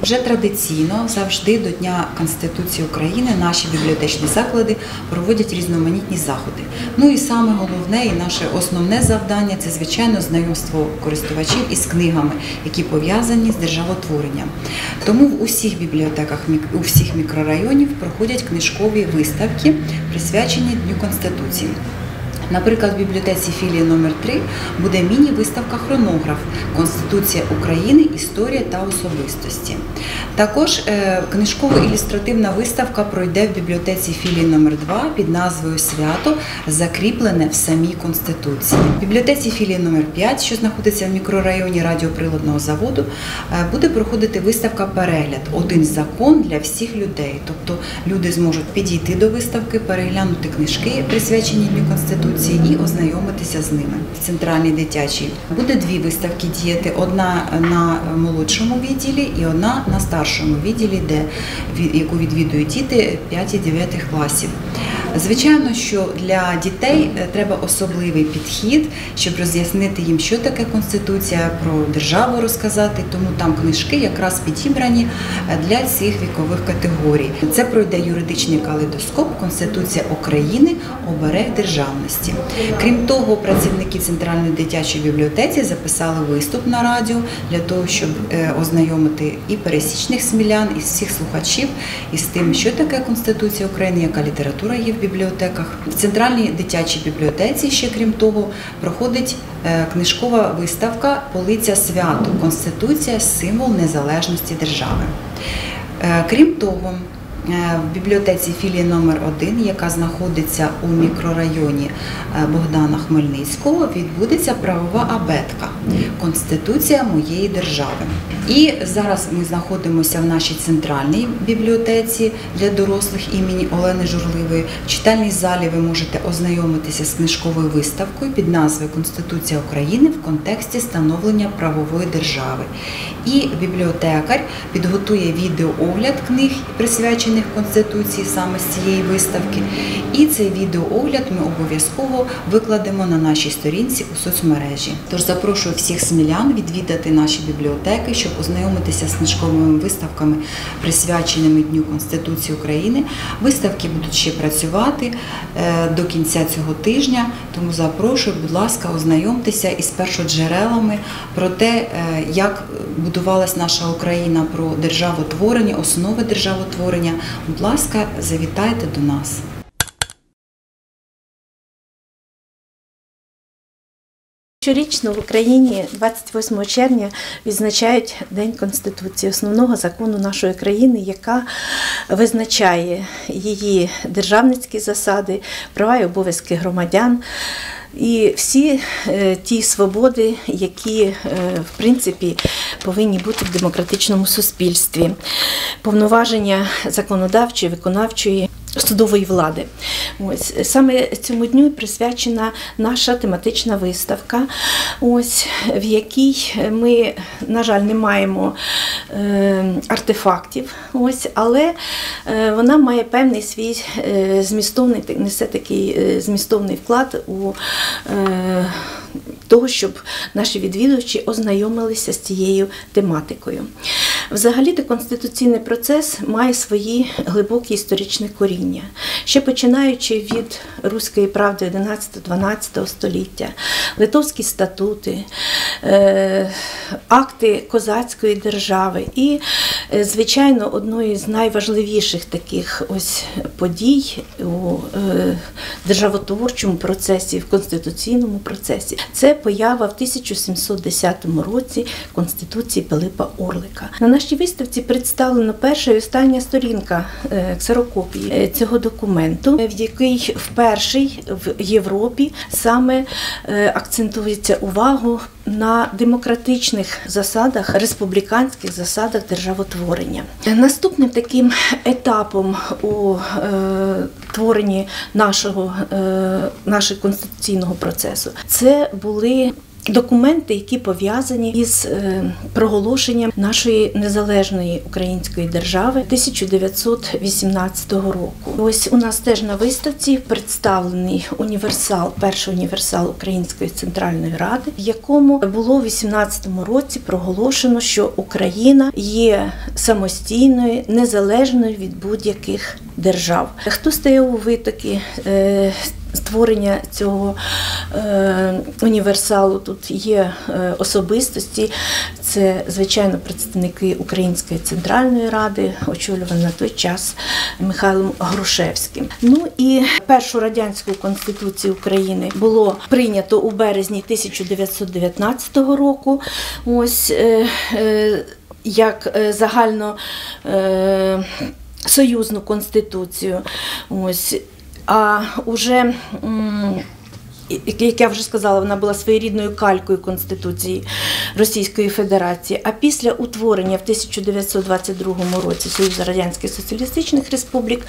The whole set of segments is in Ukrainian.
Вже традиційно завжди до Дня Конституції України наші бібліотечні заклади проводять різноманітні заходи. Ну і саме головне і наше основне завдання – це, звичайно, знайомство користувачів із книгами, які пов'язані з державотворенням. Тому в усіх бібліотеках, у всіх мікрорайонів проходять книжкові виставки, присвячені Дню Конституції. Наприклад, в бібліотеці філії номер 3 буде міні-виставка «Хронограф. Конституція України. Історія та особистості». Також книжково-ілюстративна виставка пройде в бібліотеці філії номер 2 під назвою «Свято, закріплене в самій Конституції». В бібліотеці філії номер 5, що знаходиться в мікрорайоні радіоприладного заводу, буде проходити виставка «Перегляд. Один закон для всіх людей». Тобто люди зможуть підійти до виставки, переглянути книжки, присвячені Дню Конституції, і ознайомитися з ними. В центральній дитячій буде дві виставки діяти, одна на молодшому відділі і одна на старшому відділі, яку відвідують діти 5-9 класів. Звичайно, що для дітей треба особливий підхід, щоб роз'яснити їм, що таке Конституція, про державу розказати, тому там книжки якраз підібрані для цих вікових категорій. Це пройде юридичний калейдоскоп «Конституція України. Оберег державності». Крім того, працівники Центральної дитячої бібліотеки записали виступ на радіо для того, щоб ознайомити і пересічних смілян, і всіх слухачів із тим, що таке Конституція України, яка література є в бібліотеках. В Центральній дитячій бібліотеці ще, крім того, проходить книжкова виставка «Полиця свято. Конституція – символ незалежності держави». Крім того, в бібліотеці філії номер 1, яка знаходиться у мікрорайоні Богдана Хмельницького, відбудеться правова абетка «Конституція моєї держави». І зараз ми знаходимося в нашій центральній бібліотеці для дорослих імені Олени Журливої. В читальній залі ви можете ознайомитися з книжковою виставкою під назвою «Конституція України в контексті становлення правової держави». І бібліотекар підготує відеоогляд книг, присвячених Конституції саме з цієї виставки. І цей відеоогляд ми обов'язково викладемо на нашій сторінці у соцмережі. Тож запрошую всіх смілян відвідати наші бібліотеки, щоб ознайомитися з книжковими виставками, присвяченими Дню Конституції України. Виставки будуть ще працювати до кінця цього тижня, тому запрошую, будь ласка, ознайомтеся із першоджерелами про те, як будувалась наша Україна, про державотворення, основи державотворення. Будь ласка, завітайте до нас. Щорічно в Україні 28 червня відзначають День Конституції, основного закону нашої країни, яка визначає її державницькі засади, права і обов'язки громадян і всі ті свободи, які, в принципі, повинні бути в демократичному суспільстві. Повноваження законодавчої, виконавчої, судової влади. Ось саме цьому дню присвячена наша тематична виставка, ось в якій ми, на жаль, не маємо артефактів, ось, але вона має певний свій змістовний, несе такий змістовний вклад у того, щоб наші відвідувачі ознайомилися з цією тематикою. Взагалі-то конституційний процес має свої глибокі історичні коріння. Ще починаючи від руської правди 11-12 століття, литовські статути, акти козацької держави і, звичайно, одною з найважливіших таких ось подій у державотворчому процесі, в конституційному процесі – це поява в 1710 році Конституції Пилипа Орлика. На нашій виставці представлена перша і остання сторінка ксерокопії цього документу, в який вперше в Європі саме акцентується увагу на демократичних засадах, республіканських засадах державотворення. Наступним таким етапом у творенні нашого конституційного процесу це були документи, які пов'язані із проголошенням нашої незалежної української держави 1918 року. Ось у нас теж на виставці представлений універсал, перший універсал Української Центральної Ради, в якому було у 18 році проголошено, що Україна є самостійною, незалежною від будь-яких держав. Хто стояв у витоки створення цього універсалу? Тут є особистості, це, звичайно, представники Української Центральної Ради, очолювані на той час Михайлом Грушевським. Ну і першу радянську конституцію України було прийнято у березні 1919 року. Ось як загально союзну конституцію. Ось. А уже, як я вже сказала, вона була своєрідною калькою Конституції Російської Федерації. А після утворення в 1922 році Союзу Радянських Соціалістичних Республік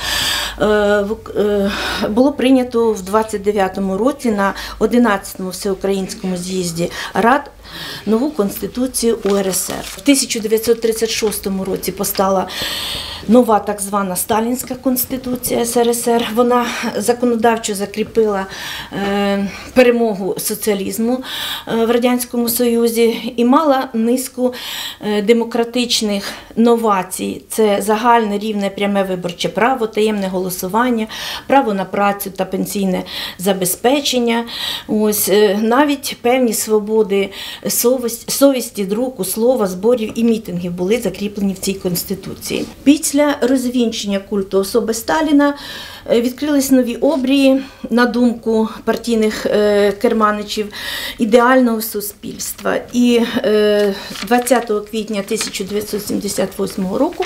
було прийнято в 1929 році на 11-му Всеукраїнському з'їзді Рад нову Конституцію УРСР. В 1936 році постала нова так звана Сталінська Конституція СРСР. Вона законодавчо закріпила перемогу соціалізму в Радянському Союзі і мала низку демократичних новацій. Це загальне рівне пряме виборче право, таємне голосування, право на працю та пенсійне забезпечення. Ось, навіть певні свободи совісті, друку, слова, зборів і мітингів були закріплені в цій Конституції. Після розвінчення культу особи Сталіна відкрились нові обрії, на думку партійних керманичів, ідеального суспільства. І 20 квітня 1978 року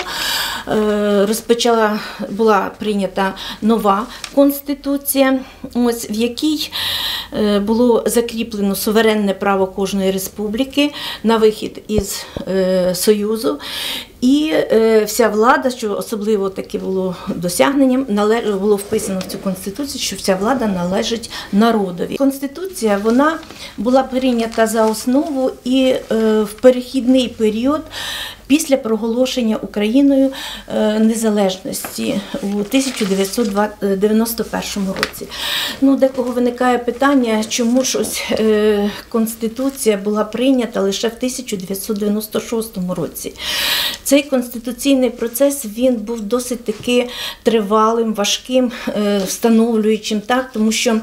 була прийнята нова Конституція, ось, в якій було закріплено суверенне право кожної республіки на вихід із Союзу. І вся влада, що особливо таке було досягненням, було вписано в цю Конституцію, що вся влада належить народові. Конституція, вона була прийнята за основу і в перехідний період після проголошення Україною незалежності у 1991 році. Ну, декого виникає питання, чому ж ось Конституція була прийнята лише в 1996 році. Цей конституційний процес, він був досить таки тривалим, важким, встановлюючим, так, тому що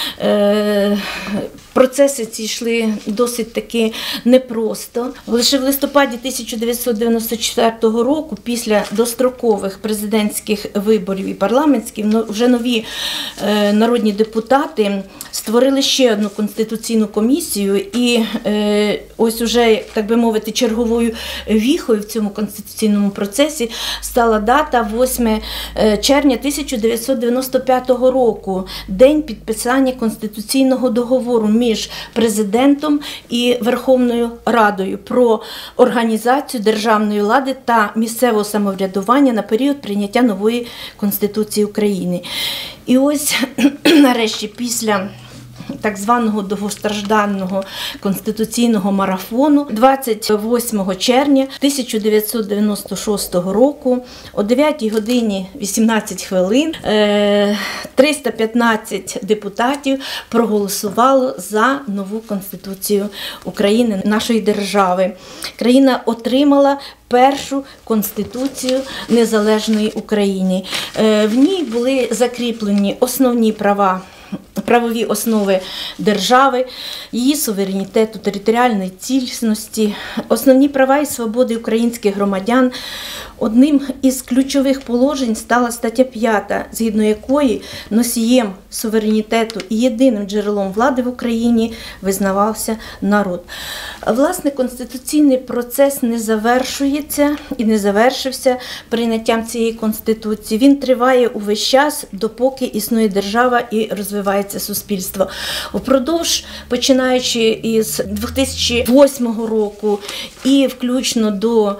процеси ці йшли досить таки непросто. Лише в листопаді 1994 року, після дострокових президентських виборів і парламентських, вже нові народні депутати створили ще одну конституційну комісію, і ось уже, так би мовити, черговою віхою в цьому конституційному процесі стала дата 8 червня 1995 року, день підписання Конституційного договору між президентом і Верховною Радою про організацію державної влади та місцевого самоврядування на період прийняття нової Конституції України. І ось нарешті після так званого довгостражданого конституційного марафону 28 червня 1996 року о 9 годині 18 хвилин 315 депутатів проголосувало за нову Конституцію України, нашої держави. Країна отримала першу Конституцію незалежної України. В ній були закріплені основні правові основи держави, її суверенітету, територіальної цілісності, основні права і свободи українських громадян. Одним із ключових положень стала стаття 5, згідно якої носієм суверенітету і єдиним джерелом влади в Україні визнавався народ. Власне, конституційний процес не завершується і не завершився прийняттям цієї Конституції. Він триває увесь час, допоки існує держава і розвивається розвивається суспільство. Впродовж, починаючи із 2008 року і включно до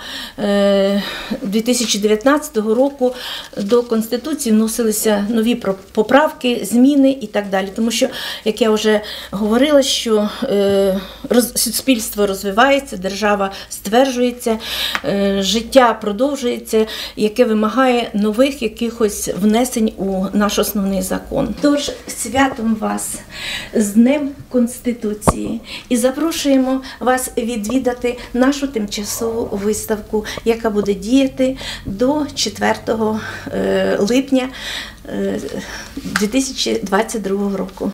2019 року, до Конституції вносилися нові поправки, зміни і так далі. Тому що, як я вже говорила, що суспільство розвивається, держава стверджується, життя продовжується, яке вимагає нових якихось внесень у наш основний закон. Тож, святом вас з Днем Конституції і запрошуємо вас відвідати нашу тимчасову виставку, яка буде діяти до 4 липня 2022 року.